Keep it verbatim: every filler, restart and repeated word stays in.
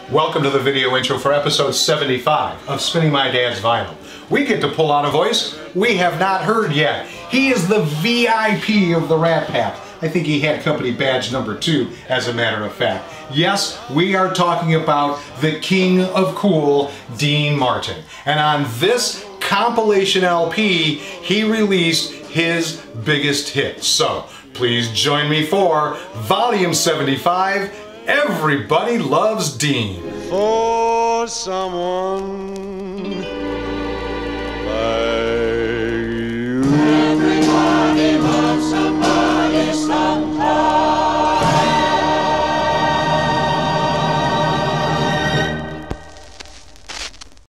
Welcome to the video intro for episode seventy-five of Spinning My Dad's Vinyl. We get to pull out a voice we have not heard yet. He is the V I P of the Rat Pack. I think he had company badge number two, as a matter of fact. Yes, we are talking about the king of cool, Dean Martin. And on this compilation L P, he released his biggest hit. So, please join me for Volume seventy-five, Everybody Loves Dean. For someone